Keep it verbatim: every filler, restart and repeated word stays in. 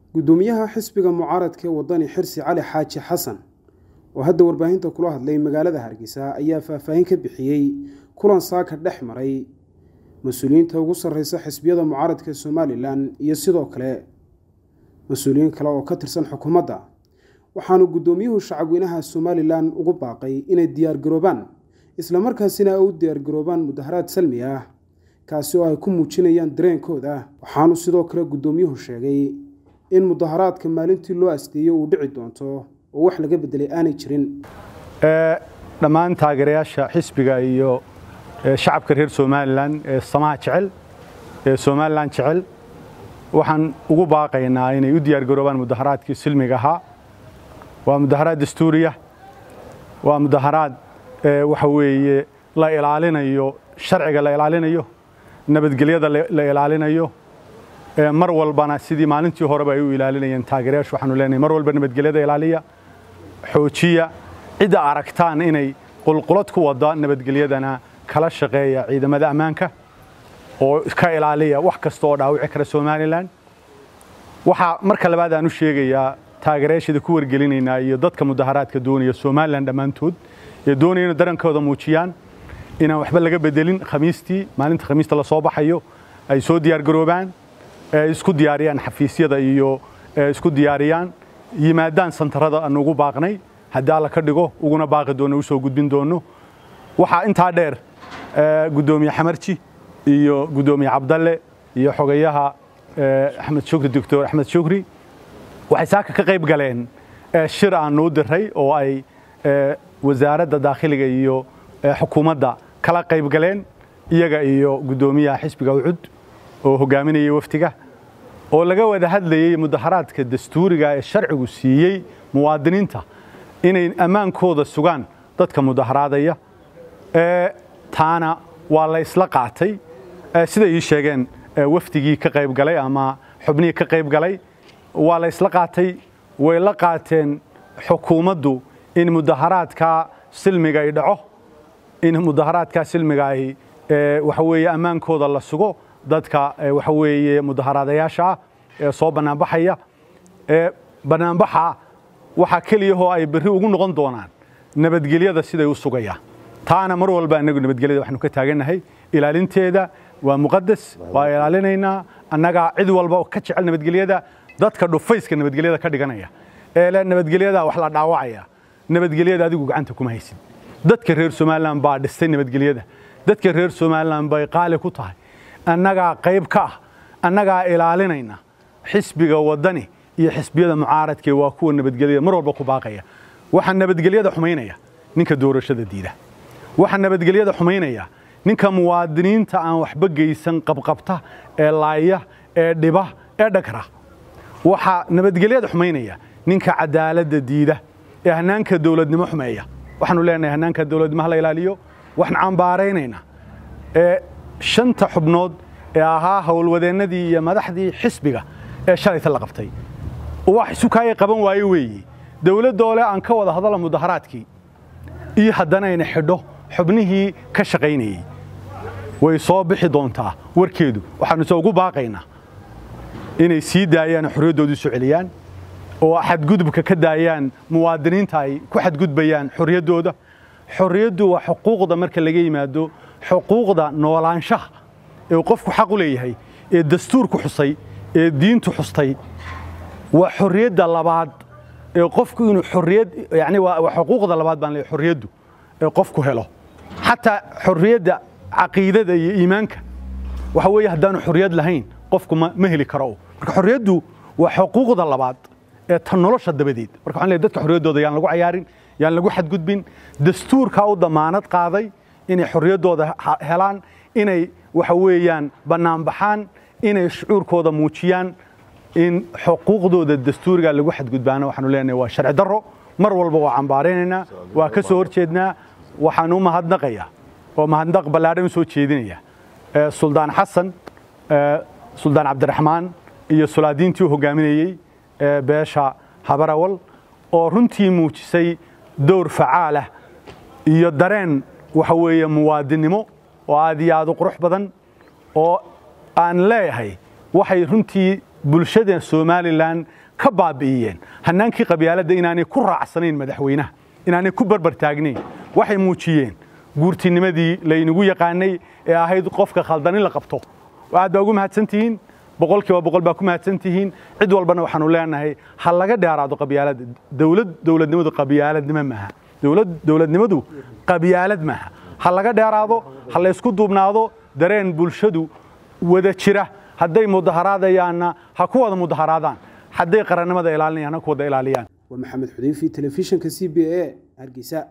gudoomiyaha xisbiga mucaaradka ee wadani Xirsi Cali Xaaji Xasan oo hadda warbaahinta kula hadlay magaalada Hargeysa ayaa faahfaahin ka bixiyay kulan saaka dhex maray mas'uuliyiinta ugu sarreysa xisbiyada mucaaradka Soomaaliland iyo sidoo kale mas'uuliyiin kale oo ka tirsan xukuumadda waxaanu gudoomiyuhu shacabweynaha Soomaaliland ugu baaqay inay diyaar garoobaan isla markaasina ay u diyaar garoobaan mudaharaad salmi ah kaasi oo ay ku muujinayaan dareenkooda waxaanu sidoo kale gudoomiyuhu sheegay in mudaharaadka maalintii loo asteeyo uu dhici doonto oo wax laga bedelay aanay jirin ee dhamaan taageerayaasha xisbiga iyo shacabka reer Soomaaliland ee samaha jecel ee Soomaaliland jecel waxaan ugu baaqaynaa inay u diyaar garoobaan mudaharaadkii silmiga ahaa waa mudaharaad dastuuriya waa mudaharaad waxa weeye la ilaalinayo sharciga la ilaalinayo nabadgelyada la ilaalinayo mar walbana sidii maalintii horeba ay u ilaalinayeen taageerayaashu waxaanu leenahay mar walba nabadgelyada ilaaliya xoojiya cid aragtaan inay qulqulad ku wada nabadgelyadana kala shaqeeya ciidamada ammaanka oo ka ilaaliya wax kasta oo dhaawici kara Soomaaliland waxa marka labaad aan u sheegayaa taageerayaashada ku wargelinayna iyo dadka mudaharaadka doonaya Soomaaliland dhamaantood ee doonayna darankooda muujiyaan inaan waxba laga bedelin khamiistii maalinta khamiista la soo baxayo ay soo diyaar garoobaan isku diyaariyaan xafiisyada iyo isku diyaariyaan yimaadaan santarada aan ugu baaqnay haddii la ka dhigo uguna baaqi doono u soo gudbin doono waxa inta dheer gudoomiye Xamarji iyo gudoomiye Cabdalle iyo xogayaha Axmed Shukri Doctor Axmed Shukri waxay saaka ka qayb galeen shir aan noo diray oo ay wasaaradda dakhliga iyo xukuumadda kala qayb galeen iyaga iyo gudoomiyaha xisbiga Ucud oo hogaaminaya waftiga oo laga wada hadlayay mudaharaadka dastuuriga ee sharcigu siiyay muwaadiniinta inay amaankooda sugaan dadka mudaharaadaya ee taana waa la isla qaatay sida ay sheegeen waftigii ka qayb galay ama xubnihii ka qayb galay waa la isla qaatay way la qaateen xukuumaddu in mudaharaadka silmiga ay dhaco in mudaharaadka silmiga ay waxa weeye amaankooda la sugo dadka waxa weeye mudaharaadayaasha ee soo banaan baxaya ee banaan baxa waxa kaliya oo ay bari ugu noqon doonaan nabadgelyada sida ay u sugayaan taana mar walba anagu nabadgelyada waxaanu ka taaganahay ilaalinteeda waa muqaddas waa ilaalinayna annaga cid walba oo ka jecel nabadgelyada dadka dhufayska nabadgelyada ka dhiganaya ee la nabadgelyada wax la dhaawacaya nabadgelyada adigu gacanta kuma haysid dadka reer Soomaaliland baa dhistay nabadgelyada dadka reer Soomaaliland bay qaali ku tahay annaga qayb ka ah annaga ilaalinayna xisbiga wadani iyo xisbiyada mucaaradka waa kuwa nabadgelyada mar walba ku baaqaya waxa nabadgelyada xumeynaya ninka doorashada diida waxa nabadgelyada xumeynaya ninka muwaadiniinta aan waxba geysan qabqabta ee laaya ee dhiba ee dhakra waxa nabadgelyada xumeynaya ninka cadaaladda diida ee hanaanka dawladnimo xumeeya waxaanu leenahay hanaanka dawladnimo la ilaaliyo waxaan cambaaraynayna ee shanta xubnood ee ahaa howlwadeenadii iyo madaxdii xisbiga ee shalayta la qabtay wax isu kaay qaban waayo weeyii dawladda oo aan ka wada hadal mudaharaadkii iyo haddana ay xidho xubnihii ka shaqeynayay way soo bixi doontaa warkeedu waxaanu soo ugu baaqaynaa inay sii daayaan xorriyadoodu soo celiyaan oo xadgudubka ka daayaan muwaadiniinta ay ku xadgudbayaan xorriyadooda xorriyadu waa xuquuqda marka laga yimaado xuquuqda noolaanshaha ee qofku xaq u leeyahay ee dastuurku xusay ee diintu xustay waa xorriyada labaad ee qofku inuu xorriyad yaani waa xuquuqda labaad baan leeyahay xorriyadu ee qofku helo hatta xorriyada aqeedada iyo iimaanka waxa weeye hadaan xorriyad lahayn qofku ma heli karo marka xorriyadu waa xuquuqda labaad ee tan nolosha dabadeed marka waxaan leeyahay dadka xorriyadooda yaan lagu ciyaarin yaan lagu xadgudbin dastuurka u damaanad qaaday inay xorriyadooda helaan inay waxa weeyaan banaan baxaan inay shucuurkooda muujiyaan in xuquuqdooda dastuuriga lagu xadgudbaana waxaanu leenahay waa sharci darro mar walba waa cambaaraynayna waa ka soo horjeednaa waxaan u mahadnaqayaa oo mahadnaq ballaaran soo jeedinaya ee Suldaan Xasan ee Suldaan Cabdiraxmaan iyo sulaadiintii hogaaminayay ee beesha Habarawal oo runtii muujisay door facaal ah iyo dareen waxa weeye muwaadinimo oo aad iyo aad u qurux badan oo aan leeyahay waxay runtii bulshada Somaliland ka baabi'iyeen hanaankii qabyaaladda inaanay ku raacsanayn madaxweynaha inaanay ku barbar taagnayn waxay muujiyeen guurtinimadii la inagu yaqaanay ee ahayd qofka khaldan in la qabto aad baa ugu mahadsantihiin boqolkiiba boqol baa ku mahadsantihiin cid walbana waxaanu leenahay hal laga dheeraado qabyaaladda dawlad dawladnimadu qabyaaladnimo maaha dawlad dawladnimadu qabyaalad maaha hal laga dheeraado hal la isku duubnaado dareen bulshadu wada jira hadday mudaharaadayaanna ha ku wada mudaharaadaan hadday qarannimada ilaalinayaan ha ku wada ilaaliyaan ومحمد حذيفي تلفزيون كسي بي اي هرقيساء